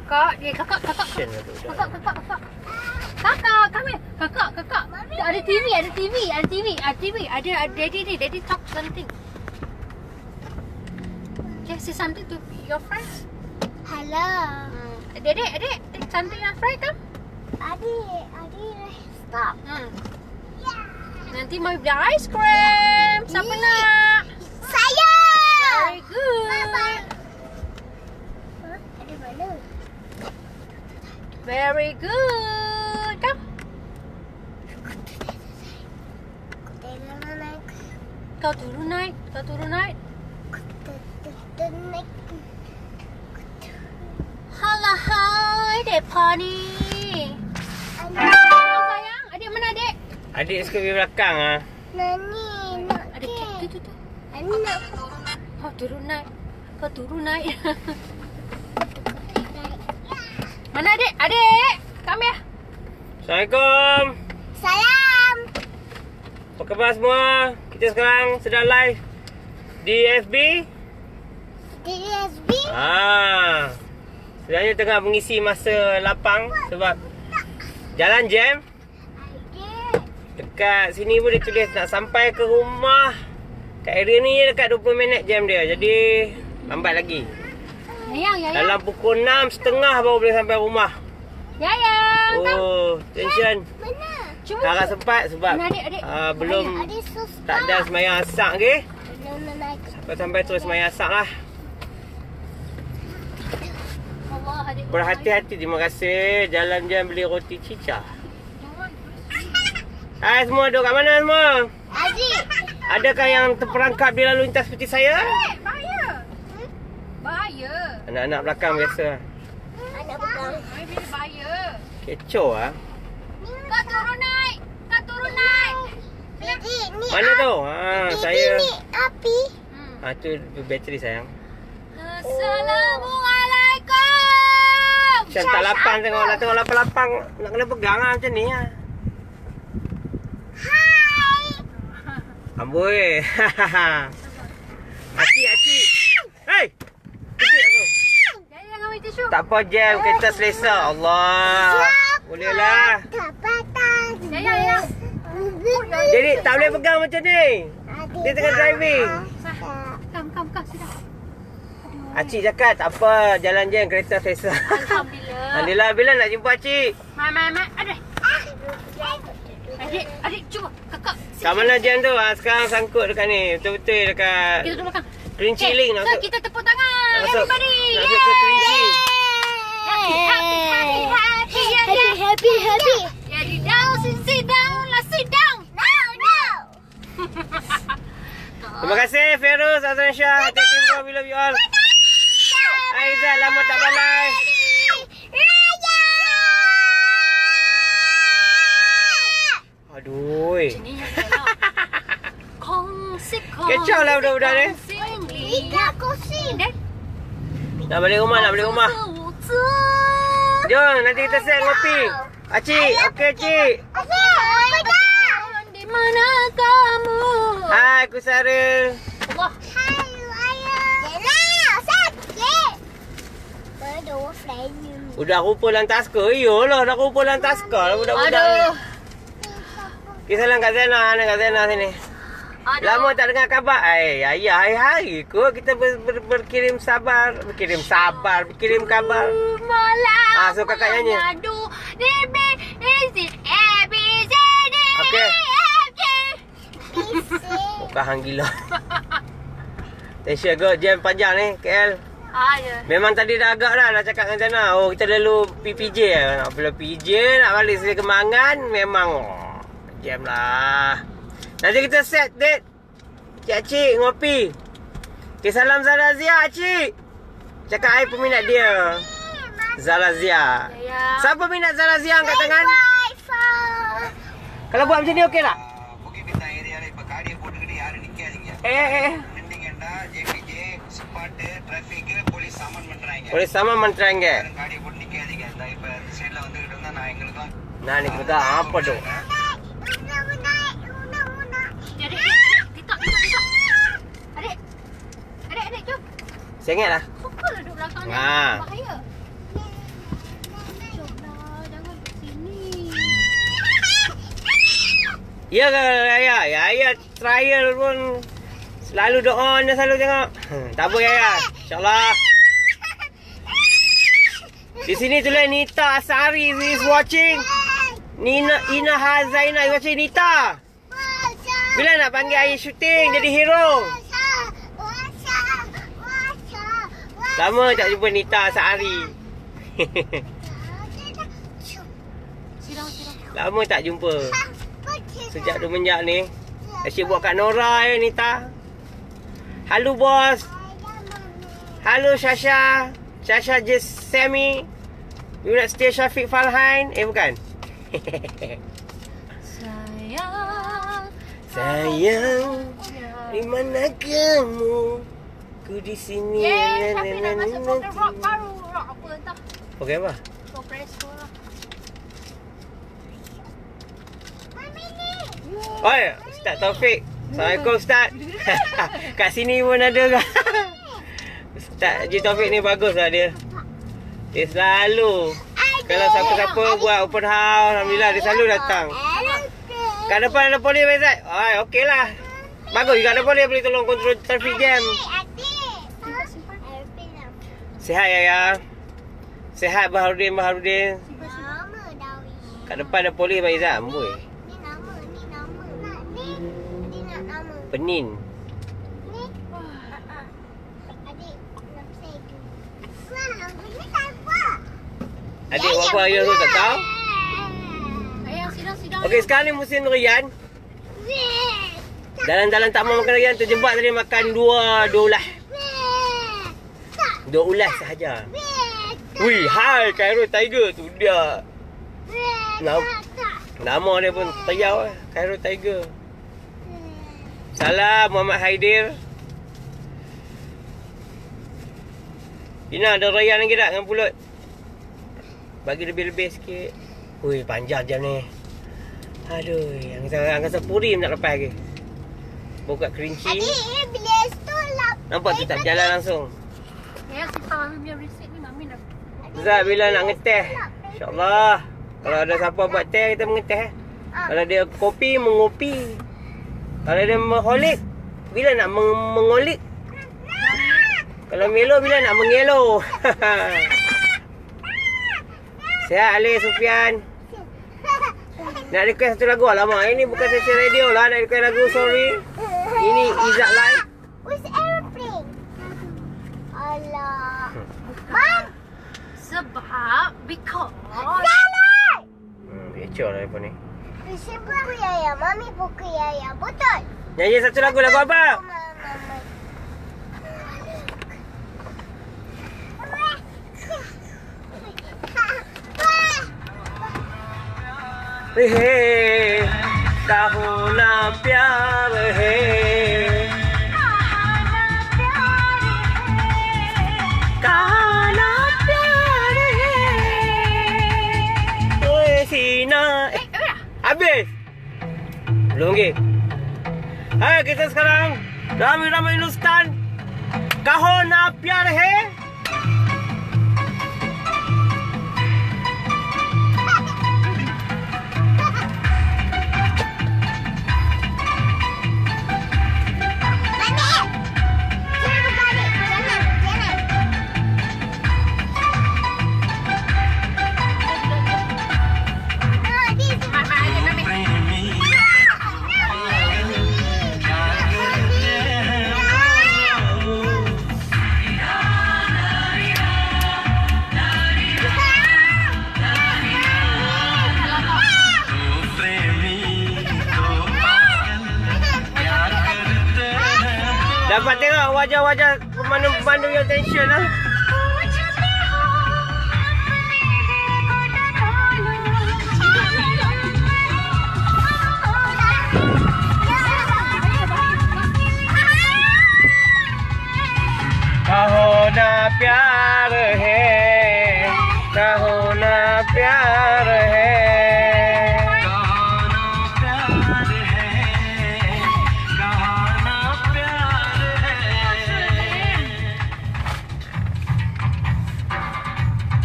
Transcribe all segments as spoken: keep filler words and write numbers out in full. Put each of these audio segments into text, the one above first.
kakak. Dia kakak, kakak. Kakak, kakak, kakak. Kakak, come here. Kakak, kakak. Ada T V, ada T V, ada T V, ada T V. Ada, ada daddy ni. Daddy talk something. Okay, say something to your friends. Hello. Hmm. Adik, adik, take something your friend, come. Adik, adik, stop. Hmm. Nanti mau beli ice cream. Siapa nak? Saya. Very good. Ada mana? Very good. Come. Kau turun naik. Kau turun naik. Hala hai, depa ni. Oh, sayang, adik mana adik? Adik suka pergi belakang ah. Nani, nak Adik kek. tu tu tu. Nani nak Kau turun naik. Kau turun naik. Mana adik? Adik, come here. Assalamualaikum. Salam. Apa khabar semua? Kita sekarang sedang live di F B. D S B. Ah. Sebenarnya tengah mengisi masa lapang sebab jalan jam. Dekat sini pun dia tulis nak sampai ke rumah. Kat area ni dekat dua puluh minit jam dia. Jadi lambat lagi. Yayang, Yayang. Dalam pukul enam tiga puluh baru boleh sampai rumah. Yayang. Oh, tension. Mana? Cuma Tak akan sempat sebab Mana adik, adik? uh, belum Adik susah. tak ada semayang asak ke. Nak naik. Sampai terus semayang asak lah. Allah, adik. Berhati-hati, terima kasih. Jalan jam beli roti cica. Jangan. Hai semua, duduk kat mana semua? Adik. Adakah yang terperangkap di lalu lintas seperti saya? Eh, bahaya. Bahaya. Anak-anak belakang biasa. Anak pegang. Ai bila bahaya. Kecoh lah. Kau turun naik. Kau turun naik. Adik, ni Mana api. tu? Ha, saya. Ni api. Hmm. Ha, tu bateri sayang. Assalamualaikum. Macam tak lapang tengok. Nak tengok lapang-lapang. Nak kena pegang lah macam ni lah. Hai. Amboi. Acik, acik. Hei. Kejut aku. Yayang ambil tisu. Tak apa jam. Kereta selesa. Allah. Boleh lah. Tak patah. Yayang, Yayang. Jadi tak boleh pegang macam ni. Dia tengah driving. Kam, kam, kam. Sudah. Acik cakap tak apa. Jalan je kereta selesa. Alhamdulillah. Alhamdulillah. Bila nak jumpa acik? Mai, mai, mai. Adik. Adik, adik. Cuba. Kakak. Kat mana jam tu? Ha, sekarang sangkut dekat ni. Betul-betul dekat Kita duduk belakang. Kerinci Okay, Link. Nak so masuk, kita tepuk tangan. nak masuk, Everybody. nak masuk ke Kerinci. Happy, happy, happy, happy. Yeah, Happy, yeah. happy, happy. Yeah, sit down, sit, sit down. Lah, sit down. No, no. Terima kasih Feroz, Azran Shah. Hati-hati bro, we love you all. Aizat, lama tak balai. Raya. Aduh. Ini yang salah. Kongsi, kongsi. Kecau lah budak-budak ni. Tiga kursi. Dan Nak balik rumah, nak balik rumah. Jom, nanti kita set ngopi. Acik, okey cik. Asyik, pegang. di mana kamu? Hai, aku Saril. Allah. Hai, ayah. Yelah, sakit. Aduh, friend. Udah rupa lantas ke? Iyalah, dah rupa lantas ke lah budak-budak ni. Aduh. Kisah salam Kak Zainal, mana Kak Zainal sini. Aduh. Lama tak dengar khabar. Eh, ayah, hari-hari kot kita ber, ber, berkirim sabar. Berkirim sabar, berkirim kabar. Malam. Ah, so kakak nyanyi. Aduh. D, B, E, C, A, B, C, D, Okey. E, F, G. Bukan hang gila. Tension kot, jam panjang ni K L. Ada. Memang tadi dah agak dah nak cakap dengan Zainal. Oh, kita lalu P P J lah. Nak pergi P J, nak balik Seri Kembangan. Memang oh, jam lah. Nanti kita set date. Cik-cik ngopi. Okay, salam Zara Zia, cik. Cakap I peminat dia. Zara Zia. Ya. Siapa minat Zara Zia angkat tangan? Kalau buat macam ni okey tak? Eh, eh, eh. Polis saman பண்றாங்க. நான் இன்னைக்கு தான் apa tu? Adik, adik, titak, titak, titak. Adik. Adik, adik, jom. Sengit lah. Suka lah duduk belakang ni. Ha. Bahaya. Ya ke Yaya? Yaya trial pun selalu doa dia selalu tengok. Hmm, tak apa Yaya. InsyaAllah. Di sini tulis Nita Asari is watching. Nina Ina Hazaina is watching. Nita. Bila nak panggil ayah syuting jadi hero? Lama tak jumpa Nita Asari. Lama tak jumpa. Sejak semenjak ni asyik buat kat Nora eh Nita. Halo bos. Halo Shasha. Shasha just Sammy. You nak stay Syafiq Farhan? Eh bukan. Sayang. Sayang. Di mana kamu? Ku di sini. Yeay, Syafiq nak masuk program rock baru. Rock apa entah. Program apa? Progresso lah. Oi, Ustaz Taufik. Assalamualaikum Ustaz. Kat sini pun ada kan. Ustaz Haji Taufik ni bagus lah dia. Dia selalu kalau siapa-siapa buat open house, alhamdulillah dia selalu datang. Kat depan ada polis Faizat. Oi, okey lah. Bagus juga ada polis boleh tolong kontrol traffic jam. Sihat ya ya. Sihat Baharudin Baharudin. Kat depan ada polis Faizat. Amboi. Penin. Adik buat apa ayah tu tak tahu? Ayah sidang-sidang. Okey, sekarang ni musim durian. Dalam-dalam taman makan durian terjebak tadi makan dua dua ulas. Dua ulas sahaja. Wih, hai Cairo Tiger tu dia. Nama, nama dia pun teriau Cairo Tiger. Salam Muhammad Haidir. Ina ada rayan lagi tak dengan pulut? Bagi lebih-lebih sikit. Ui, panjang jam ni. Aduh, yang angkasa puri nak lepas lagi. Buka kerinci. Adik, bila stol lah. Nampak tu tak berjalan langsung. Ya, simpan Mami punya receipt ni. Mami dah. Zat bila nak ngeteh. InsyaAllah. Kalau ada siapa buat teh, kita mengeteh. Kalau dia kopi, mengopi. Kalau dia mengholik, bila nak meng- mengolik. Kalau melo, bila nak mengelo. Sihat Ali Sufian. Nak request satu lagu. Alamak, ini bukan sesi radio lah. Nak request lagu, sorry. Ini Izzat Live. Where's the aeroplane? Alah. Mam! Sebab, because. Jalan! Hmm, kecoh lah lepas ni. Saya buku Yaya. Mami buku Yaya. Betul? Nyanyi satu lagu. Lagu apa? Hey, kahuna pyar hai, kahuna pyar hai, oi Sina. Eh, habis? Belum lagi. Hai, kita sekarang ramai-ramai Hindustan. Kahuna pyar hai. Dapat tengok wajah-wajah pemandu-pemandu yang tension lah. Kahuna pyar hai, kahuna pyar hai.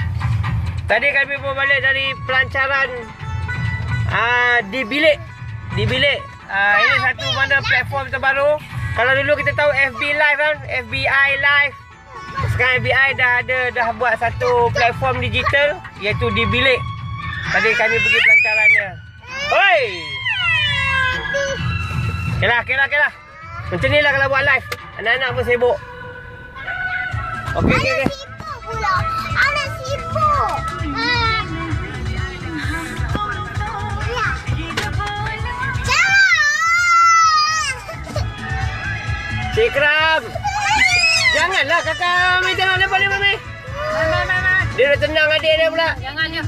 Tadi kami pun balik dari pelancaran uh, di bilik di bilik. Uh, ini satu mana platform terbaru. Kalau dulu kita tahu F B Live kan, F B I Live. Sekarang F B I dah ada dah buat satu platform digital iaitu di bilik. Tadi kami pergi pelancarannya. Oi. Okeylah, okeylah, okeylah. Macam ni lah kalau buat live. Anak-anak pun sibuk. Okey, okey, okey. Sibuk pula. Anak sibuk. Cik Ikram. Janganlah kakak. Mami jangan lepas ni, Mami. Mama, mama. Dia dah tenang adik dia pula. Jangan dia.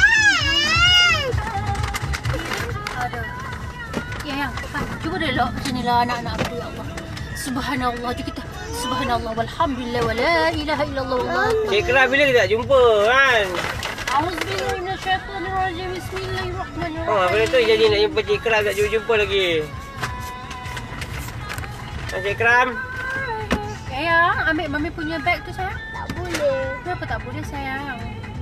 Aduh. Ya, yang. Cuba dia lock macam ni lah anak-anak aku, ya Allah. Subhanallah. Jom kita. Subhanallah. Walhamdulillah. Wa la ilaha illallah. Wallahu. Cik Ikram bila kita tak jumpa kan? Auzubillahi minasyaitanirrajim. Bismillahirrahmanirrahim. Oh, apa tu jadi nak jumpa Cik Ikram tak jumpa-jumpa lagi. Cik Ikram. Sayang, ambil Mami punya beg tu sayang. Tak boleh. Kenapa tak boleh sayang?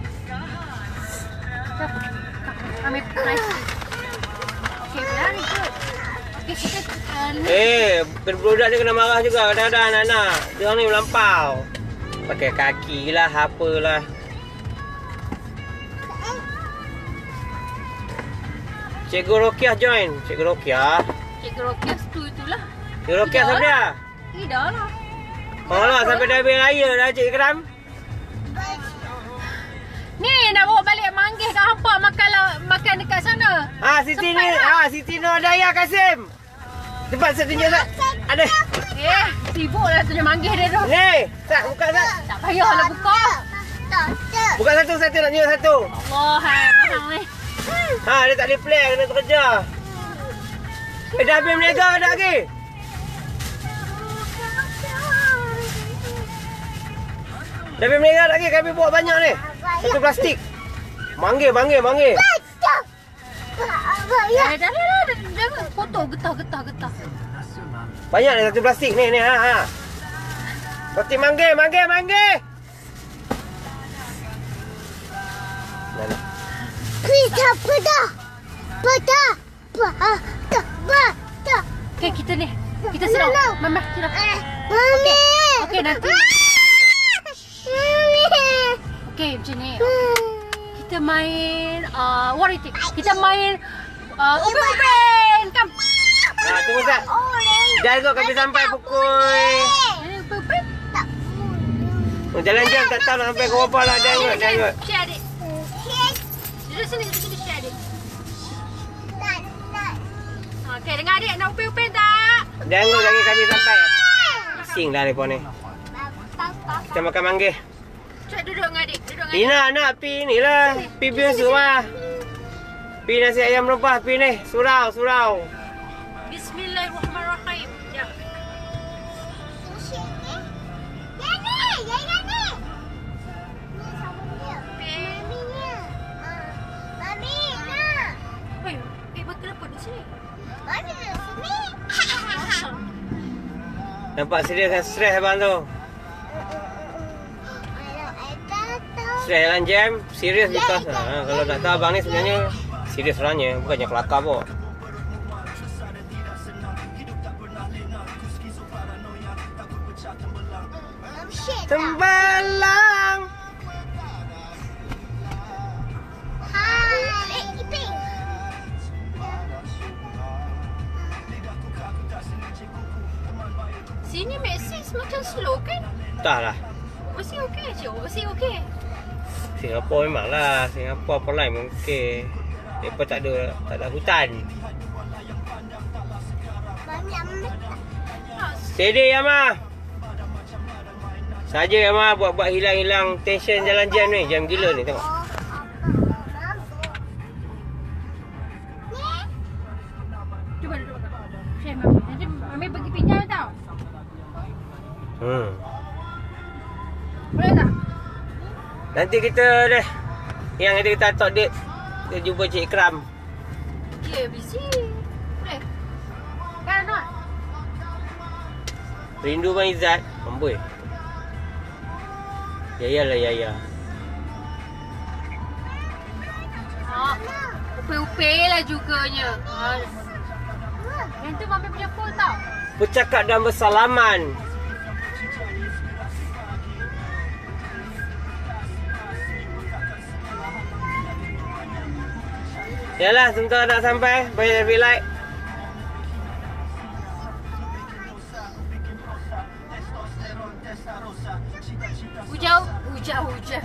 Kenapa? Ambil nice. Okay, very good. Okay, kita... Uh, Eh, budak ni kena marah juga kadang-kadang anak-anak. Dia orang ni melampau. Pakai kaki lah, apalah. Cikgu Rokiah join. Cikgu Rokiah. Cikgu Rokiah tu itulah. Cikgu Rokiah siapa dia? Tidak lah. Oh lah, sampai dah habis raya dah Cik Ikram. Ni nak bawa balik manggih kat hampa makan makan dekat sana. Ha, Siti ni, lah. ha, Siti Nur Daya Kasim. Cepat saya tunjuk tak? Ada. Eh, sibuk lah tunjuk manggih dia tu. Ni, tak buka tak? Tak payahlah buka. Tak, tak. Buka satu-satu nak tunjuk satu. Allah, hai, bahang ni. Ha, dia tak boleh play, kena terkejar. Eh, dah habis meniaga ke tak lagi? Dah habis meniaga tak lagi? Kami buat banyak ni. Satu plastik. Manggil, manggil, manggil. Ya, dah dah dah. Jangan foto getah, getah, getah. Banyak ni satu plastik ni, ni, ha, ha. Plastik manggil, manggil, manggil. Mana? Kita pedah. Pedah. Pedah. Pedah. Okay, kita ni. Kita sedang. Mama, sedang. Mami. Okey, nanti. Okey, macam ni. Kita main uh, Warrior. Kita main uh, Upen-upen. Come. Ha, tunggu tak? Jangan kot kami sampai pukul. Ini Upen-upen. Oh, jalan jam tak tahu nak sampai ke berapa lah. Jangan kot, jangan kot. Share adik. Duduk sini, duduk sini share adik. Okey, dengar adik nak Upen-upen tak? Jangan kot lagi kami sampai. Sing dah mereka ni. Kita makan manggil. Cepat duduk dengan adik. Duduk dengan Ina nak pi ni lah. Pi biasa lah. Pi nasi ayam rempah pi ni. Surau, surau. Bismillahirrahmanirrahim. Ya. Hei, eh, kenapa di sini? Nampak serius kan stres abang tu. Stres dalam jam. Serius because ha, kalau tak tahu abang ni sebenarnya serius orangnya. Bukannya kelakar pun. Tembalang. Sini Maxis macam slow kan? Tak lah. Mesti okey je. Mesti okey. Singapura memang lah. Singapura apa lain memang okey. Mereka tak ada, tak ada hutan. Steady Yama. Saja Yama buat-buat hilang-hilang tension jalan jam ni. Jam gila ni tengok. Cuba duduk. Share Mami. Nanti Mami pergi pinjam tau. Hmm. Boleh tak? Nanti kita deh. Yang ada kita talk date. Kita jumpa Cik Ikram. Ya, busy. Boleh. Kan not? Rindu Bang Izzat. Amboi. Ya lah ya ya. Ha. Upe-upe lah juganya. Ha. Yang tu Mami punya phone tau. Bercakap dan bersalaman. Yalah, sebentar nak sampai. Banyak like. Hujau, hujau, hujau.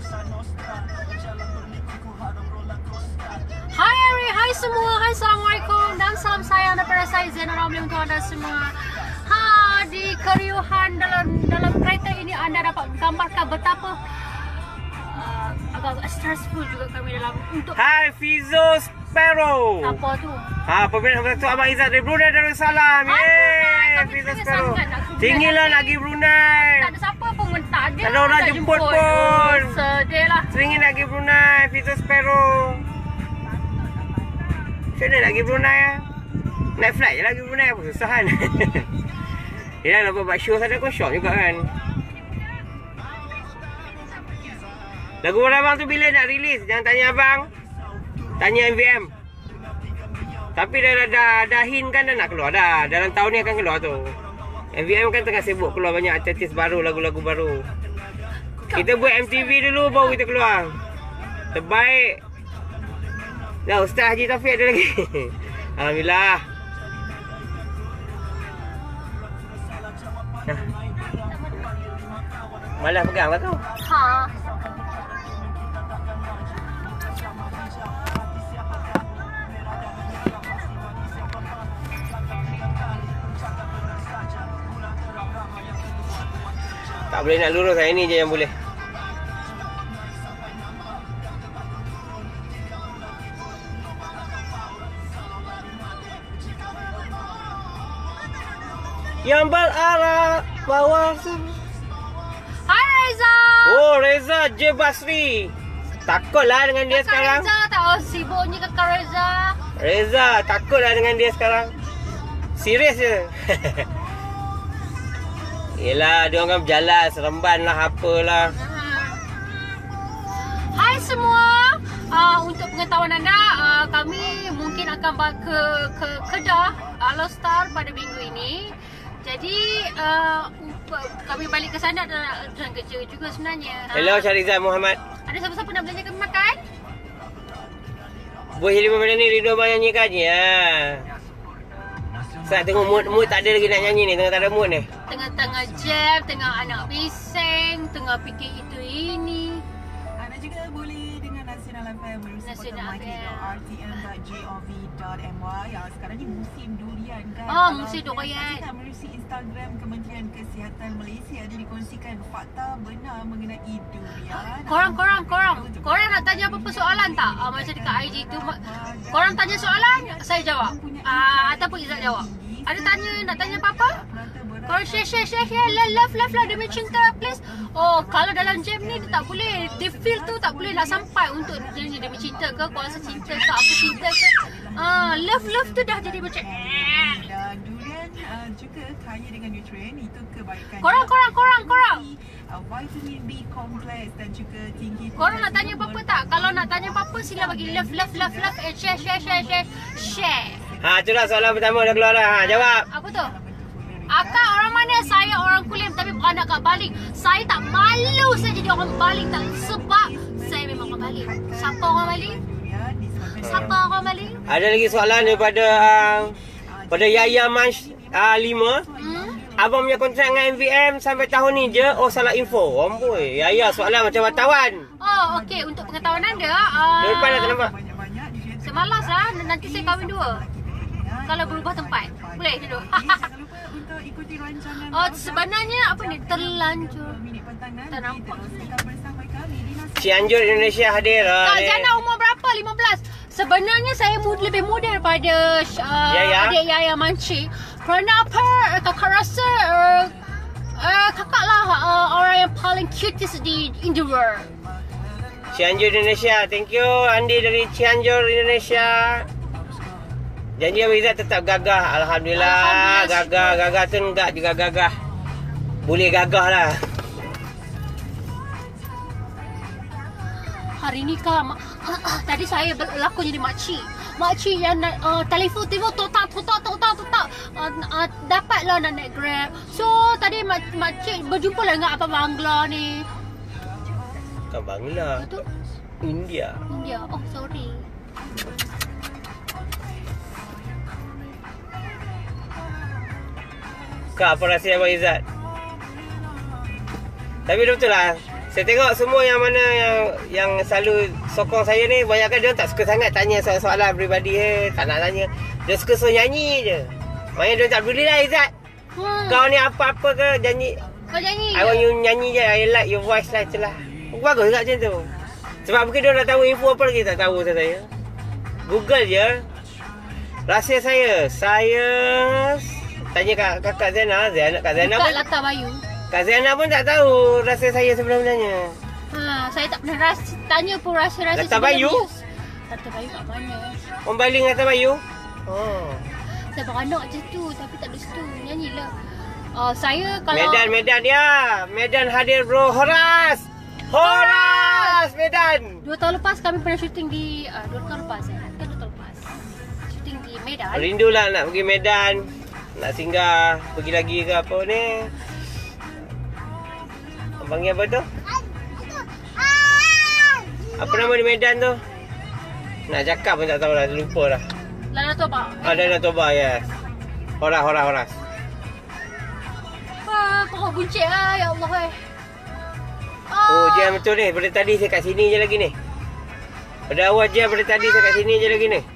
Hai Ari, hai semua. Hai Assalamualaikum. Dan salam sayang daripada saya Zainal Ramli untuk anda semua. Ha, di keriuhan dalam dalam kereta ini anda dapat gambarkan betapa uh, agak-agak stressful juga kami dalam untuk. Hai Fizo Sparrow. Apa tu? Ha, pembina Datuk Abang Izzat dari Brunei Darussalam. Hai, Brunei. Yeay, Kami Fizo tinggal Sparrow. sangat nak ke Tinggilah Brunei. lagi Brunei. Tak ada siapa pun mentak dia. Tak ada orang jemput pun. Sedih lah. Seringin lagi Brunei, Fizo Sparrow. Macam mana nak pergi Brunei lah? Naik flight je lagi Brunei, apa susah kan? Yelah, nak buat show sana kau shock juga kan? Lagu abang tu bila nak release? Jangan tanya abang. Tanya M V M. Tapi dah dah, dah, dah hint kan dah nak keluar dah. Dalam tahun ni akan keluar tu. M V M kan tengah sibuk keluar banyak artis baru, lagu-lagu baru. Kita buat M T V dulu baru kita keluar. Terbaik. Dah Ustaz Haji Taufik ada lagi. Alhamdulillah. Nah. Malas pegang lah tu. Ha. Tak boleh nak lurus, hari ni je yang boleh. Yang berarah bawah sun. Hai Reza. Oh, Reza J Basri. Takutlah dengan dia Kakak sekarang. Reza tak oh, sibuknya Kakak Reza. Reza, takutlah dengan dia sekarang. Serius je. Yelah, dia orang berjalan, seremban lah, apalah. Hai semua. Uh, untuk pengetahuan anda, uh, kami mungkin akan ba- ke ke Kedah Alostar pada minggu ini. Jadi uh, kami balik ke sana dan, dan kerja juga sebenarnya. Hello Syarizal Muhammad. Ada siapa-siapa nak belanja kami makan? Buat lima minit ni Ridho abang nyanyikan je ya. Saya tengok mood, mood tak ada lagi nak nyanyi ni. Tengah tak ada mood ni. Tengah-tengah jam, tengah anak bising, tengah fikir itu ini. Anda juga boleh dengar Nasional F M melalui Nasional portal my dot r t m dot gov dot m y. Ya, sekarang ni musim durian kan. Oh, Kalau musim anda durian. saksikan melalui Instagram Kementerian Kesihatan Malaysia dia dikongsikan fakta benar mengenai durian. Korang, korang, korang. Korang nak tanya apa-apa soalan tak? Uh, macam dekat I G tu. Korang tanya soalan, saya jawab. Uh, ataupun Izzat jawab. Ada tanya, nak tanya apa-apa? Korang share, share, share, share. Love, love, love, love. Demi cinta, please. Oh, kalau dalam jam ni dia tak boleh. Dia feel tu tak boleh nak sampai untuk jadi demi cinta ke, kuasa cinta ke, apa cinta ke. Ah, love, love tu dah jadi macam Dan durian uh, juga kaya dengan nutrien, itu kebaikan. Korang, korang, korang, korang. Uh, vitamin B kompleks dan juga tinggi. Korang nak tanya apa-apa tak? Kalau nak tanya apa-apa, sila bagi love, love, love, love. And share, share, share, share. Share. Ha, itulah soalan pertama dah keluar dah. Ha, jawab. Apa tu? Akak orang mana? Saya orang Kulim tapi beranak kat Baling. Saya tak malu saya jadi orang Baling tak, sebab saya memang orang Baling. Siapa orang Baling? Siapa orang Baling? Ada lagi soalan daripada uh, pada Yaya Mansh uh, lima. Hmm? Abang punya kontrak dengan M V M sampai tahun ni je. Oh, salah info. Amboi. Yaya soalan macam wartawan. Oh, okey. Untuk pengetahuan anda, uh, Dari depan dah tak nampak. saya malas lah. Nanti saya kahwin dua. Kalau berubah tempat. Boleh dulu. Untuk ikuti rancangan Oh, sebenarnya apa ni? Terlanjur. minit petang nanti. Tak nampak. Teruskan bersama kami di Nasional. Cianjur Indonesia hadir. Ha, Kak ni. Jana umur berapa? lima belas. Sebenarnya saya mud, lebih muda daripada uh, Yaya. adik Yaya Manci. Kenapa kakak rasa uh, uh, kakak lah uh, orang yang paling cutest di in the world. Cianjur Indonesia. Thank you Andi dari Cianjur Indonesia. Janji Abang Izzat tetap gagah. Alhamdulillah. Alhamdulillah, Gagah. Gagah tu enggak juga gagah. Boleh gagah lah. hari ni kak, mak, tadi saya berlakon jadi makcik. Makcik yang nak uh, telefon, telefon, totak, totak, totak, totak. Uh, uh, dapatlah nak naik Grab. So, tadi mak, makcik berjumpa lah dengan Abang Bangla ni. Bukan Bangla. Betul? India. India. Oh, sorry. Kak, apa rasa Abang Izzat? Tapi betul lah. Saya tengok semua yang mana yang yang selalu sokong saya ni, banyakkan dia tak suka sangat tanya soalan-soalan peribadi. Eh. Tak nak tanya. Dia suka suruh nyanyi je. Maknanya dia tak peduli lah Izzat. Hmm. Kau ni apa-apa ke nyanyi? Kau nyanyi I want you nyanyi je. I like your voice lah. Itulah. Bagus juga macam tu. Sebab mungkin dia nak tahu info apa lagi tak tahu saya. Google je. Rahsia saya. Saya tanya kat kakak Zainal. Zainal Kak Zainal Buka pun, Latar Bayu. Kak Zainal pun tak tahu rahsia saya sebenarnya. Ha, saya tak pernah ras, tanya pun rahsia-rahsia Latar Bayu? Latar Bayu kat mana? Orang baling atas Bayu. Oh. Saya beranak je tu, tapi tak ada situ. Nyanyilah. Uh, saya kalau... Medan, Medan ya. Medan hadir bro. Horas. Horas Medan. Dua tahun lepas kami pernah syuting di... Uh, dua tahun lepas eh? Kan dua tahun lepas. Syuting di Medan. Rindulah nak pergi Medan. Nak singgah. Pergi lagi ke apa ni. Panggil apa tu? Apa nama di Medan tu? Nak cakap pun tak tahu lah. Lupa dah. Lana Toba. Ah, Danau Toba, yes. Horas, horas, horas. Ah, pokok buncit lah. Ya Allah eh. Oh, jam betul ni. Pada tadi saya kat sini je lagi ni. Pada awal jam pada tadi saya kat sini je lagi ni.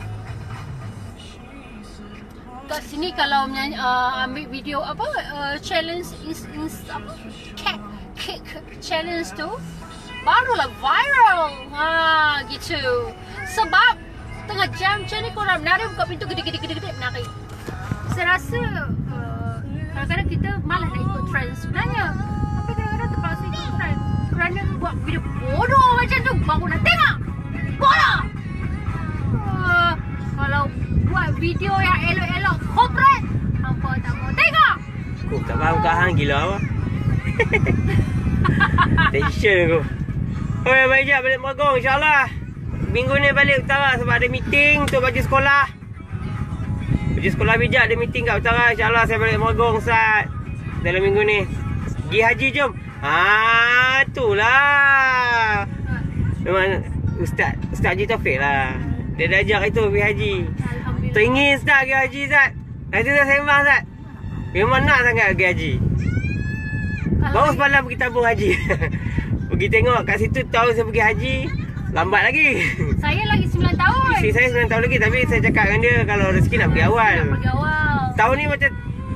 Kat sini kalau menyanyi, uh, ambil video apa uh, challenge is, is apa cake cake challenge tu barulah viral. Ha gitu. Sebab tengah jam macam ni korang menari buka pintu gede-gede-gede menari. Saya rasa uh, kadang-kadang kita malas nak ikut trend sebenarnya. Tapi kadang-kadang terpaksa ikut trend kerana buat video bodoh macam tu baru nak tengok. Bodoh. Uh, kalau buat video yang elok-elok corporate, hampa tak mau tengok. Aku tak faham kat hang gila apa. Tension aku. Oi, balik jap balik Meragong insya-Allah. Minggu ni balik utara sebab ada meeting untuk baju sekolah. Baju sekolah bijak ada meeting kat utara. InsyaAllah saya balik Meragong Ustaz dalam minggu ni. Pergi haji jom. Haa, itulah. Memang Ustaz Ustaz Haji Taufik lah. Dia dah ajak itu pergi haji. Alhamdulillah. Teringin Ustaz pergi haji Ustaz. Nanti Ustaz sembang Ustaz. Memang nak sangat pergi haji. Baru semalam pergi tabung haji. Pergi tengok kat situ tahu saya pergi haji. Lambat lagi. Saya lagi sembilan tahun. Isteri saya sembilan tahun lagi. Tapi saya cakap dengan dia kalau rezeki nak pergi awal. Nak pergi awal. Tahun ni macam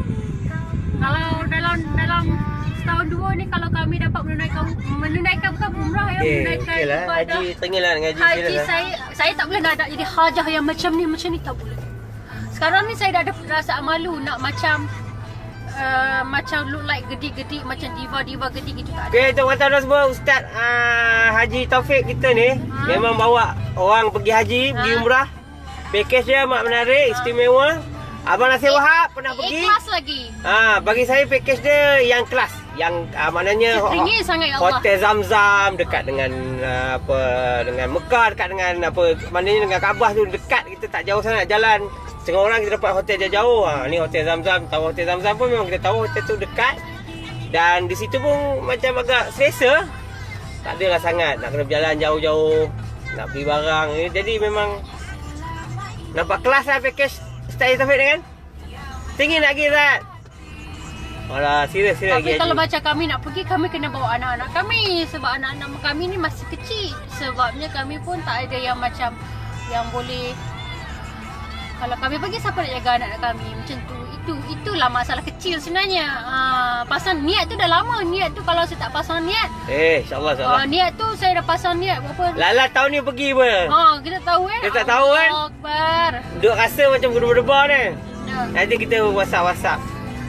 Kalau dalam dalam setahun dua ni kalau kami dapat menunaikan menunaikan bukan umrah ya, eh, menunaikan okey lah. ibadah. Haji teringin lah dengan haji. Haji okey lah. saya saya tak boleh nak nak jadi hajah yang macam ni macam ni tak boleh. Sekarang ni saya dah ada perasaan malu nak macam uh, macam look like gedik-gedik macam diva-diva gedik gitu tak ada. Okey, untuk kata semua Ustaz uh, Haji Taufik kita ni ha? memang bawa orang pergi haji, ha? pergi umrah. Pakej dia amat menarik, istimewa. Abang Nasir Wahab pernah pergi. Ikhlas lagi. Ha, bagi saya pakej dia yang kelas, yang uh, maknanya ho- Ringin sangat ya Allah. Hotel Zamzam dekat dengan uh, apa dengan Mekah, dekat dengan apa maknanya dengan Kaabah tu dekat, kita tak jauh sangat jalan. Setengah orang kita dapat hotel jauh-jauh. Ha, ni Hotel Zamzam, tahu Hotel Zamzam pun memang kita tahu hotel tu dekat. Dan di situ pun macam agak selesa. Tak adalah sangat nak kena berjalan jauh-jauh, nak beli barang. Jadi memang nampak kelas lah pakej Ustaz Taufik ni kan. Tinggi nak pergi Zat. Alah, serius serius Tapi lagi kalau haji. macam kami nak pergi, kami kena bawa anak-anak kami. Sebab anak-anak kami ni masih kecil. Sebabnya kami pun tak ada yang macam yang boleh. Kalau kami pergi, siapa nak jaga anak-anak kami? Macam tu. Itu itulah masalah kecil sebenarnya. Ha, pasang niat tu dah lama. Niat tu kalau saya tak pasang niat. Eh, insyaAllah insyaAllah. Ha, niat tu saya dah pasang niat berapa. Lala tahun ni pergi apa? Ha, kita tahu kan. Kita tak tahu kan? Allahu Akbar. Duk rasa macam berdebar-debar ni. Ya. Nanti kita WhatsApp-WhatsApp.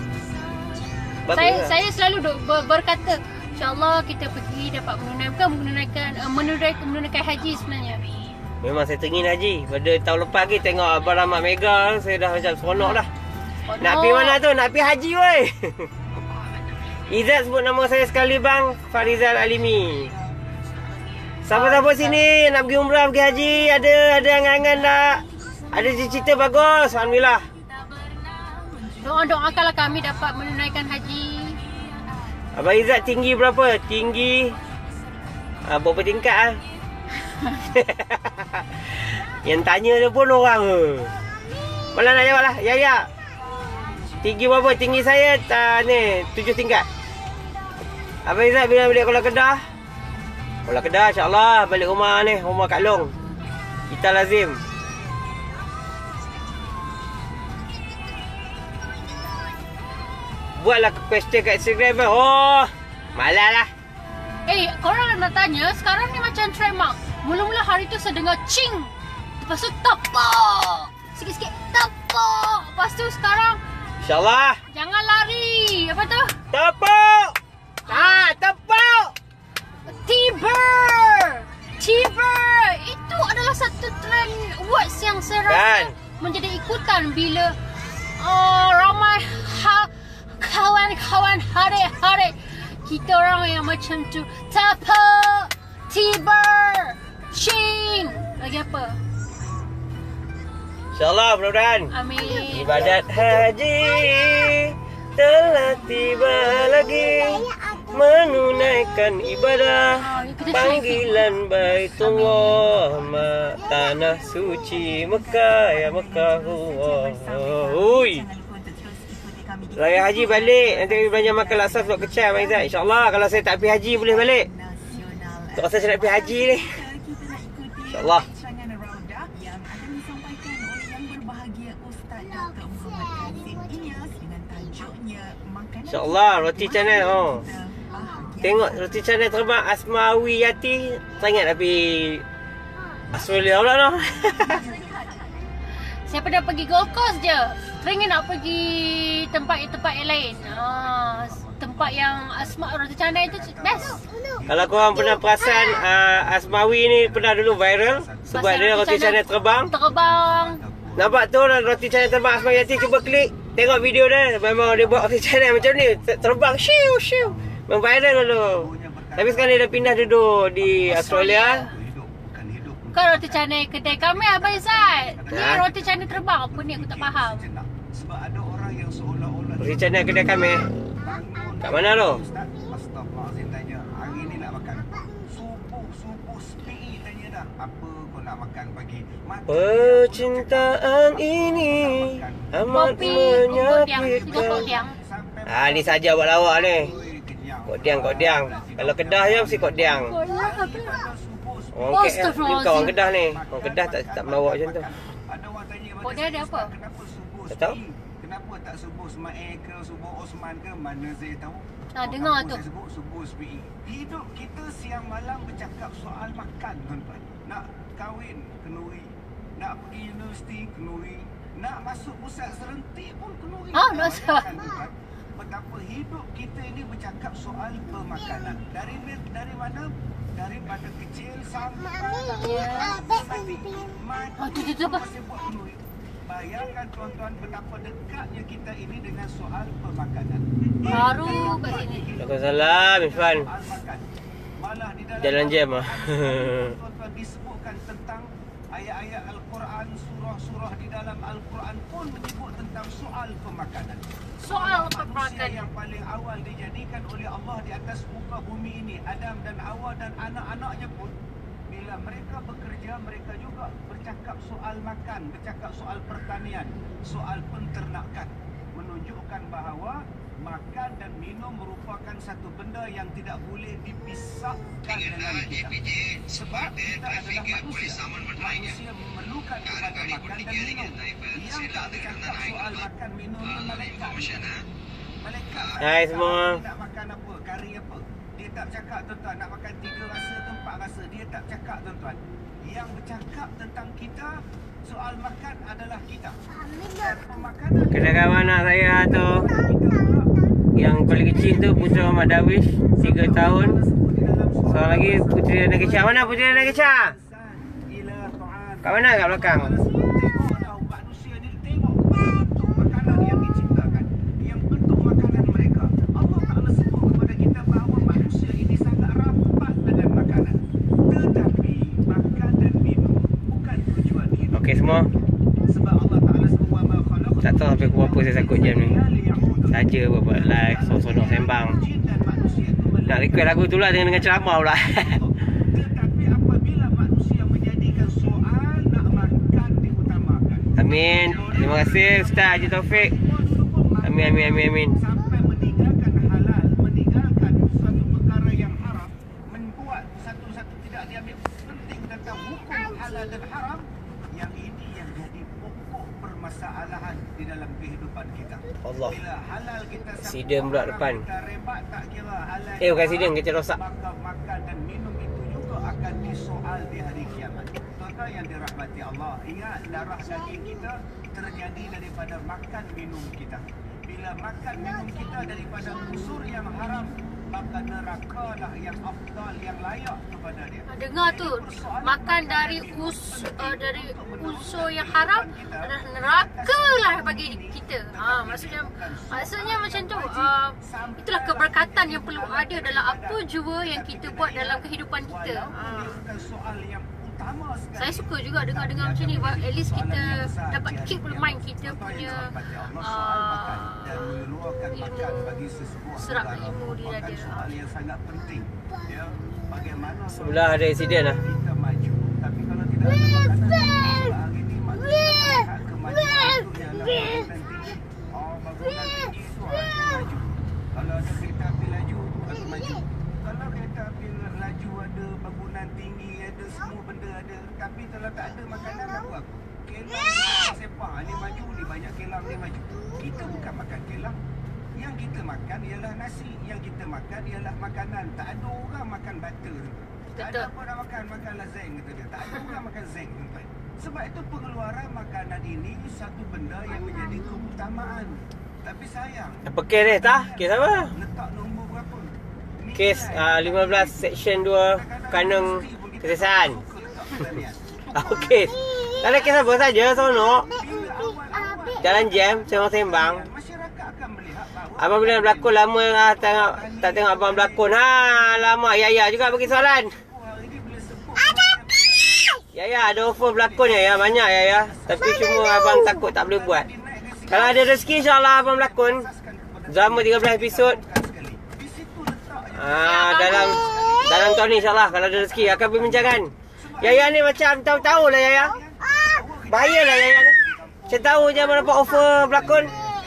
Bagus Saya lah. saya selalu duk ber, berkata insya-Allah kita pergi dapat menunaikan menunaikan uh, menunaikan menunaikan haji sebenarnya. Memang saya teringin haji. Pada tahun lepas lagi tengok Abang Rahmat Mega, saya dah macam seronok dah. Oh, Nak no. pergi mana tu? Nak pergi haji weh. Izzat sebut nama saya sekali bang, Farizal Alimi. Siapa-siapa sini nak pergi umrah, pergi haji, ada ada angan-angan tak? Ada cerita bagus, alhamdulillah. Doa-doakanlah kami dapat menunaikan haji. Abang Izzat tinggi berapa? Tinggi ah, berapa tingkat ah? Yang tanya dia pun orang ke. Mana nak jawab lah. Ya ya. Tinggi berapa? Tinggi saya uh, ni tujuh tingkat. Abang Izzat bila balik Kuala Kedah? Kuala Kedah insya-Allah balik rumah ni, rumah Kak Long. Kita lazim. Buatlah question kat Instagram. Oh, malas lah. Eh, korang nak tanya, sekarang ni macam trademark. Mula-mula hari tu saya dengar cing. Lepas tu tepuk. Sikit-sikit tepuk. Lepas tu sekarang InsyaAllah. jangan lari. Apa tu? Tepuk. Ah, tepuk. Tiba. Tiba. Itu adalah satu trend words yang saya rasa Kan? menjadi ikutan bila uh, ramai ha, kawan-kawan hari-hari kita orang yang macam tu. Tepuk. Tiba. Cing. Lagi apa? InsyaAllah mudah-mudahan. Amin. Ibadat haji telah tiba lagi, menunaikan ibadah panggilan Baitullah, ma tanah suci Mekah, ya Mekah. Oi. Raya haji balik, nanti belanja makan laksa sebab kecil Abang Izzat. InsyaAllah kalau saya tak pergi haji boleh balik. Tak rasa saya nak pergi haji ni. InsyaAllah. InsyaAllah roti canai. Oh. Tengok roti canai terbang Asmawi Yati. Teringat tapi Australia pula noh. Saya pernah pergi Gold Coast je. Teringin nak pergi tempat-tempat yang lain. Ah, tempat yang Asma roti canai tu best. Kalau korang pernah perasan uh, Asmawi ni pernah dulu viral sebab Pasal dia roti canai terbang. Terbang. Nampak tu roti canai terbang Asmawi Yati, cuba klik. Tengok video dia. Memang dia buat roti canai macam ni. Terbang shiu shiu. Memang viral dulu. Tapi sekarang dia dah pindah duduk di Australia. Bukan roti canai kedai kami Abang Izzat. Ni Ha? roti canai terbang. Apa ni aku tak faham. Sebab ada orang yang seolah-olah Roti canai kedai kami. Kat mana tu? Astagfirullahalazim tanya, hari ni nak makan subuh subuh sepi tanya dah. Apa kau nak makan pagi? Mati. Percintaan ini amat Kopi. Kodiang. Tiga menyakitkan. kodiang. Ah ni saja buat lawak ni. Kodiang kodiang. Kalau Kedah je mesti kodiang. Orang K L ni kau orang Kedah ni. Orang Kedah tak tak melawak macam tu. Ada orang tanya pada Kodiang saya, dia apa? Kenapa subuh Tak tahu. sepi? Kenapa tak subuh Ismail ke subuh Osman ke? Mana saya tahu. Ah, dengar Kenapa tu. Saya sebut subuh sepi. Hidup kita siang malam bercakap soal makan tuan-tuan. Nak kahwin kenuri. Nak pergi universiti kenuri. Nak masuk pusat serenti pun kenuri. Ah, nak masuk. Bayangkan, tuan-tuan, betapa hidup kita ini bercakap soal pemakanan. Dari dari mana? Daripada kecil sampai mati. Ah, tu, tu, tu apa? Masih buat kenuri. Bayangkan tuan-tuan betapa dekatnya kita ini dengan soal pemakanan. Baru kat sini. Waalaikumsalam Irfan. Soal makan. Malah di dalam Jalan jam ah. tuan-tuan disebutkan tentang ayat-ayat Al-Quran, surah-surah di dalam Al-Quran pun menyebut tentang soal pemakanan. Soal Manusia pemakanan. yang paling awal dijadikan oleh Allah di atas muka bumi ini, Adam dan Hawa dan anak-anaknya pun, bila mereka bekerja, mereka juga bercakap soal makan, bercakap soal pertanian, soal penternakan, menunjukkan bahawa makan dan minum merupakan satu benda yang tidak boleh dipisahkan dengan kita. Sebab kita adalah manusia. Manusia memerlukan kepada makan dan minum. Yang tak bercakap soal makan minum ni malaikat. Malaikat Hai semua. nak makan apa, kari apa. Dia tak bercakap tuan-tuan, nak makan tiga rasa atau empat rasa. Dia tak bercakap tuan-tuan. Yang bercakap tentang kita, soal makan adalah kita. Dan pemakanan Kedai kawan anak saya tu, kita yang paling kecil tu Putera Ahmad Darwish, tiga tahun. Seorang lagi Puteri Anak Kecah. Mana Puteri Anak Kecah? Kat mana kat belakang? Manusia ni tengok bentuk makanan yang diciptakan, yang bentuk makanan mereka. Allah Ta'ala sebut kepada kita bahawa manusia ini sangat rapat dengan makanan. Tetapi okey semua. Sebab Allah Taala semua ma khalaq. Tak tahu sampai pukul apa saya sakut jam ni. Saja buat live, sonok sembang. Nak request lagu tu lah dengan, dengan ceramah pula. Tetapi apabila manusia menjadikan soal nak makan diutamakan. Amin. Terima kasih Ustaz Haji Taufik. Amin, amin, amin, amin. Sampai meninggalkan halal, meninggalkan suatu perkara yang haram, membuat satu-satu tidak diambil penting tentang hukum halal dan haram. Yang ini yang jadi pokok permasalahan di dalam kehidupan kita. Allah. Bila halal kita satu Sidang pula haram depan. kita rebat tak kira halal. Eh, bukan sidang, kereta rosak. Maka makan dan minum itu juga akan disoal di hari kiamat. Tuan-tuan yang dirahmati Allah, ingat darah daging kita terjadi daripada makan minum kita. Bila makan minum kita daripada unsur yang haram, maka nerakalah yang afdal, yang layak kepada dia. Dengar tu, makan dari us uh, dari unsur yang haram adalah neraka lah bagi kita. Ha, maksudnya maksudnya macam tu. Uh, itulah keberkatan yang perlu ada dalam apa jua yang kita buat dalam kehidupan kita. Ha. Soal yang utama sekali. Saya suka juga dengar-dengar macam ni. At least kita dapat keep mind kita punya uh, serap ilmu di dada. Soal yang sangat penting. Ya, bagaimana Sebelah ada insiden lah. kita maju, tapi kalau tidak ada makanan hari ini maksudnya kemajuan itu ialah bangunan tinggi. Oh, bangunan tinggi itu harus maju. Kalau ada kereta api laju harus maju. Kalau kereta api laju ada bangunan tinggi, ada semua benda ada, tapi kalau tak ada makanan apa? Kelang sepak ni maju, ni banyak kelang ni maju. Kita bukan makan kelang. Yang kita makan ialah nasi, yang kita makan ialah makanan. Tak ada orang makan butter. Tak ada apa nak makan, makanlah zeng kata dia. Tak ada orang makan zeng tuan. Sebab itu pengeluaran makanan ini satu benda yang menjadi keutamaan. Tapi sayang. Apa kes ni? Tah? Kes apa? Letak nombor berapa? Ni Kes uh, lima belas Seksyen dua Kanun Kesesaan. Ah, kes. Tak ada kes apa saja, sonok. Jalan jam, sembang-sembang. Masyarakat akan melihat bahawa Abang bila berlakon lama lah, tengok, tak tengok abang berlakon. Ha, lama. Yaya juga bagi soalan. hari ini bila sebut Yaya ada offer berlakon ya, ya. Banyak Yaya. Tapi cuma abang takut tak boleh buat. Kalau ada rezeki insyaAllah abang berlakon. Drama tiga belas episod. di situ letak Ah, dalam dalam tahun ni insyaAllah kalau ada rezeki akan perbincangan. Yaya ni macam tahu-tahu lah Yaya. Bahayalah Yaya ni. Saya tahu je abang dapat offer berlakon.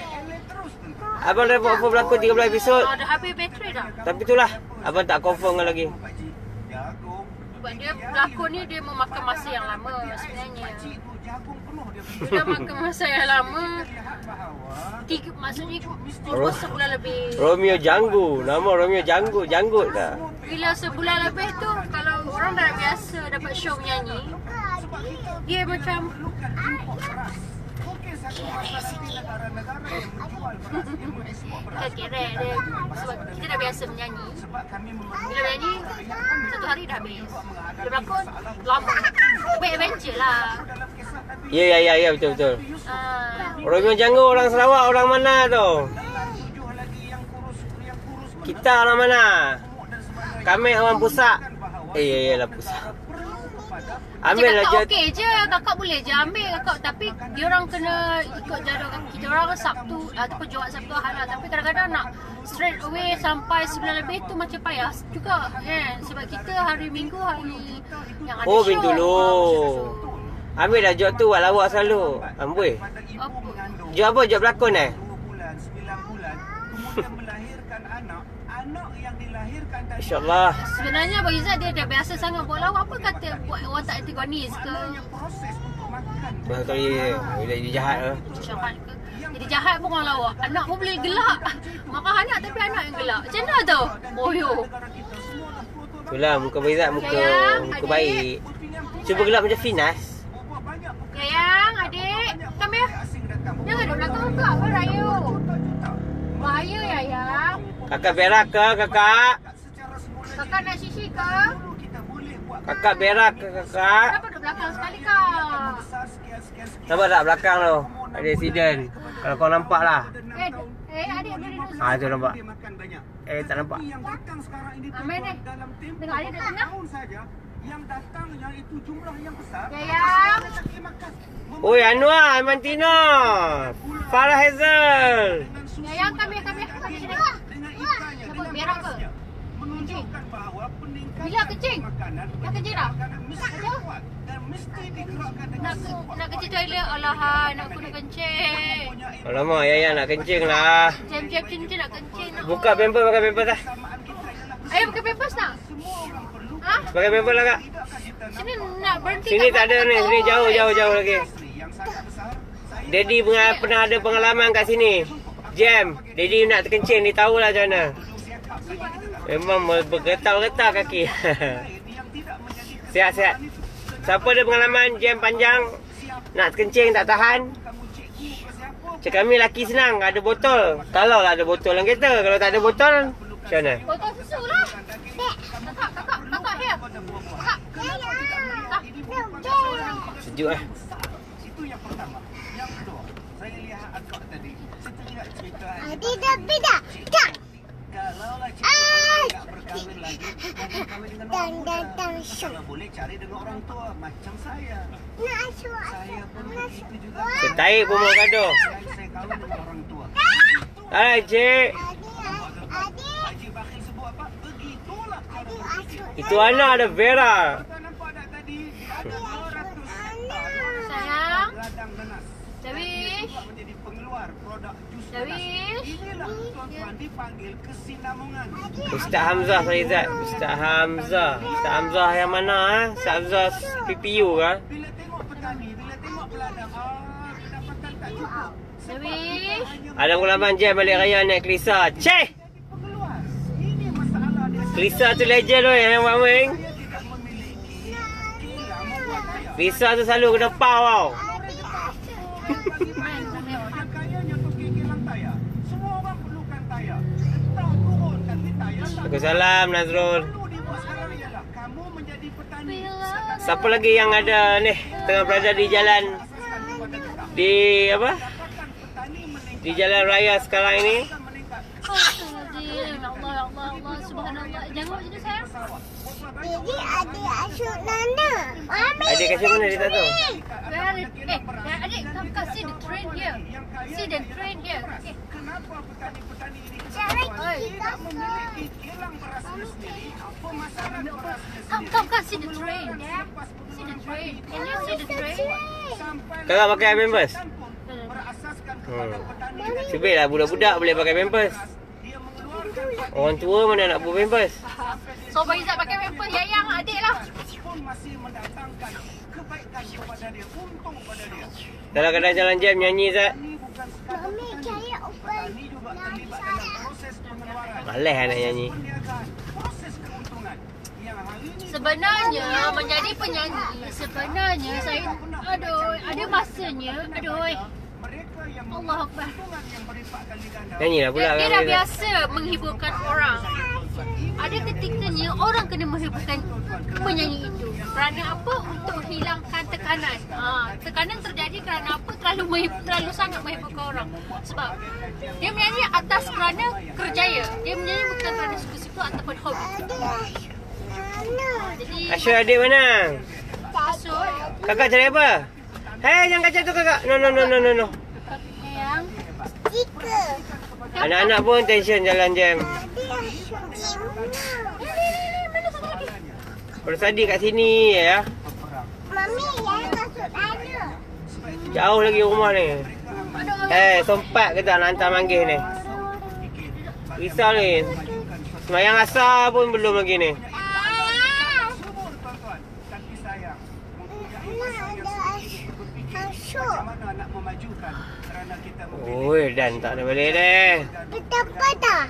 Abang dapat offer berlakon tiga belas episod. Oh, dah habis bateri dah. Tapi itulah, abang tak confirm lagi. jagung. Sebab dia pelakon ni dia memakan masa yang lama sebenarnya. Pakcik tu jagung penuh dia beli. Dia dah makan masa yang lama. Lihat bahawa Tiga, maksudnya almost sebulan lebih. Romeo Janggu. Nama Romeo Janggu. Janggut dah. Bila sebulan lebih tu, kalau orang dah biasa dapat show menyanyi, dia macam perlukan import beras. Mungkin satu masa nanti negara-negara yang menjual beras, yang mengekspor beras. kan kerek dia. Sebab kita dah biasa menyanyi. Sebab kami memerlukan Bila menyanyi, satu hari dah habis. Dia berlakon, lama. Lebih adventure lah. dalam kisah Nabi Ya, ya, ya, ya, betul-betul. Ah, Romeo Janggu orang Sarawak, orang mana tu? tujuh lagi yang kurus yang kurus Kita orang mana? gemuk dan sebagainya. Kami orang Pusak. Bahawa Eh, ya, ya lah Pusak. perlu kepada Ambil lah kakak je. okey je, kakak boleh je ambil kakak. Tapi dia orang kena ikut jadual kaki. Kita orang kan Sabtu ataupun Jumaat Sabtu Ahad lah. Tapi kadang-kadang nak straight away sampai sembilan lebih tu macam payah juga kan. Sebab kita hari Minggu hari yang ada Oh, show. Bintulu. Ah, Ambil lah job tu, buat lawak selalu. Amboi. pada ibu Apa? mengandung Job apa? Job pelakon eh? dua bulan, sembilan bulan, kemudian melahirkan anak, anak yang dilahirkan tadi InsyaAllah. Sebenarnya Abang Izzat dia dah biasa sangat buat lawak. Apa kata buat orang tak antagonis ke? maknanya proses untuk makan. Masa tu dia, bila dia jahat lah. Jahat ke? Jadi jahat pun orang lawak. Anak pun boleh gelak. Makan anak tapi anak yang gelak. Macam mana tu? Boyo. Negara kita semua dah sepuluh tahun Itulah muka Berizat, muka Sayang, muka adik. baik. pilihan Cuba gelap macam Finas. berapa banyak pekerja Yayang, adik. Come here. asing datang. Jangan duduk belakang kak. Apa raya? Juta-juta. Bahaya Yayang. Kakak berak ke kakak? Secara semula Kakak nak sisi ke? dulu kita boleh buat Kakak berak ke kakak? Kenapa duduk belakang sekali kak? besar sekian-sekian sekian. Nampak tak belakang tu? Ada accident. Kalau kau nampak lah. Eh, eh adik boleh duduk sini. Ah, tu nampak. Dia makan banyak. Eh, tak nampak. Tapi yang datang sekarang ini Amin, tuan-tuan, eh. dalam tempoh Tengok adik beberapa kat tengah. tahun saja Yang datang yang itu jumlah yang besar. Yayang. Cakap makan. Oi, Anwar, Mantino. Farah Hazel. Dengan susu Yayang, kami, dan kami, dengan kami daging, sini. dengan ikannya, Dapat dengan berak ke? berasnya, menunjukkan bahawa peningkatan Bila kencing? makanan, Nak kencing tak? makanan mesti kuat dan mesti digerakkan dengan Nak sekuat nak kencing toilet. Alahan, nak aku nak kencing. Alamak, Yaya nak kencing lah. Jam-jam cincin nak kencing. Nak. Buka pamper, pakai pamper dah. kesamaan kita ialah Ayo pakai pampers nak? semua orang perlu. Ha? Pakai pamper lah, Kak. Tidakkah kita nak Sini nak berhenti. Sini tak ada ni, sini jauh, jauh, jauh lagi. isteri yang sangat besar? Saya Daddy pernah, pernah ada pengalaman kat sini. Jam. Daddy nak terkencing, dia tahulah macam mana. siap saja kita tak Memang bergetar-getar kaki. yang tidak menjadi Sihat-sihat. Siapa ada pengalaman jam panjang, nak terkencing tak tahan. kamu cikgu ke siapa Macam kami laki senang, ada botol. Kalau lah ada botol dalam kereta. Kalau tak ada botol, macam mana? Botol susu lah. Kakak, kakak, kakak here. Kakak. Kakak. Sejuk eh. itu yang pertama. Yang kedua, saya lihat akak tadi. Saya teringat cerita Adi dah beda. Tak. kalaulah cikgu tak berkahwin lagi, mungkin kahwin dengan orang Dan muda. dan dan syuk. Kalau boleh cari dengan orang tua macam saya. Nak asuh Saya asuh. pun Nak begitu juga. Ketaik pun mau gaduh. Saya saya kahwin dengan orang tua. Hai, cik. Adi Adi Haji Bakhil sebut apa? Begitulah cara Adi berfikir. asuh. Itu anak ada Vera. Tuan nampak tak tadi? Ada dua ratus hektar Sayang. ladang nanas. Dawish. Juga menjadi pengeluar produk jus nanas. Dawish. Inilah tuan-tuan dipanggil kesinambungan. Ustaz Hamzah saya Zat. Ustaz Hamzah. Ustaz Hamzah yang mana ah? Ustaz Hamzah P P U kah? Bila tengok petani, bila tengok peladang, ah, pendapatan tak cukup. Dawish. Ada pengalaman jam balik raya naik Kelisa. Ceh! Jadi pengeluar. Ini masalah dia. Kelisa tu legend tu yang buat main. Saya tidak memiliki kilang membuat kaya. Kelisa tu selalu kena pau tau. Bagi mereka yang kayanya pergi kilang taya. Semua orang perlukan taya. Tak turun tapi taya tak Waalaikumsalam Nazrul. perlu dibuat sekarang ialah kamu menjadi petani. Siapa lagi yang ada ni tengah berada di jalan Asaskan kepada kita. di apa? Dapatkan petani meningkat. Di jalan raya sekarang ini. Akan meningkat. Astagfirullahaladzim. Ya Allah, ya Allah, ya Allah. Subhanallah. Jangan macam ni sayang. Sawah. Jadi Adi asuh Nana. Mami. Adik kat mana dia tak tahu. Where is... Eh, eh, adik, come, come. See the train here. See the train here. Okay. Kenapa petani-petani ini Cari Oi. kita tidak memiliki kilang berasnya sendiri, pemasaran berasnya Come, sendiri? come, come. See the train. Selepas See the pengeluaran train. padi, Can you see the train? sampai Kakak pakai pampers? pun berasaskan kepada Hmm. petani dan Sebab lah budak-budak boleh pakai pampers. dia mengeluarkan Orang tua mana nak buat pampers? So, Faizat pakai pampers. Yayang, adik lah. pun masih mendatangkan kebaikan kepada dia, untung kepada dia. Kalau kadang jalan jam nyanyi Zat. Ini bukan sekadar Mami petani. cari open. Petani juga terlibat dalam proses pengeluaran. Malas nak nyanyi. Perniagaan, proses keuntungan yang hari ini Sebenarnya menjadi penyanyi, sebenarnya saya aduh, ada masanya. Aduh. mereka yang Allah Akbar. keuntungan yang berlipat kali ganda. Nyanyilah pula Dia, dia kan. dah Zat. biasa menghiburkan orang. Ada ketikanya orang kena menghiburkan penyanyi itu. Kerana apa? Untuk hilangkan tekanan. Ha, tekanan terjadi kerana apa? Terlalu menghibur, terlalu sangat menghiburkan orang. Sebab dia menyanyi atas kerana kerjaya. Dia menyanyi bukan kerana suka-suka ataupun hobi. Adi asuh Nana. Jadi Asyur adik mana? Asyur, Kakak cari apa? Hei, jangan kacau tu kakak. No, no, no, no, no, no. yang Jika Anak-anak pun tension jalan jam. Adi asuh Cina. Baru tadi kat sini ya. Mami yang masuk Nana. Jauh lagi rumah ni. Eh, sempat ke tak nak hantar manggil ni? Risau ni. Semayang asar pun belum lagi ni. Ah. Subur tuan-tuan, tapi sayang mempunyai Nana masa yang ada sedikit berfikir asuh. macam mana nak memajukan kerana kita memilih Oi, dan tak ada balik deh. Betapa dah?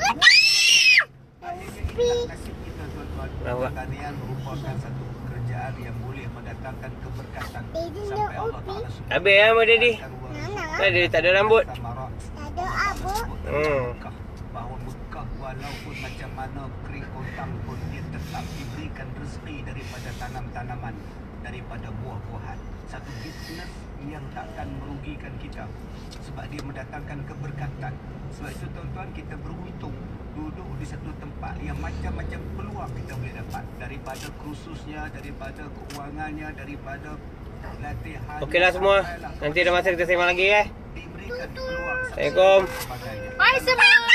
nasib kita tuan-tuan. Nampak? Pertanian merupakan satu pekerjaan yang boleh mendatangkan keberkatan Daddy sampai nak Allah ubi. Taala suka. Habis ya, Mak Daddy? Nana. Tak ada, tak ada rambut. Samarak Ada apa? Hmm. Mekah. Bahawa Mekah walaupun macam mana kering kontang pun dia tetap diberikan rezeki daripada tanam-tanaman, daripada buah-buahan. Satu bisnes yang takkan merugikan kita sebab dia mendatangkan keberkatan. Sebab itu tuan-tuan, kita beruntung duduk di satu tempat yang macam-macam peluang kita boleh dapat. Dan daripada kursusnya, daripada keuangannya, daripada latihan. Okeylah semua. Nanti ada masa kita sembang lagi eh. Diberikan peluang. Assalamualaikum. Bye semua.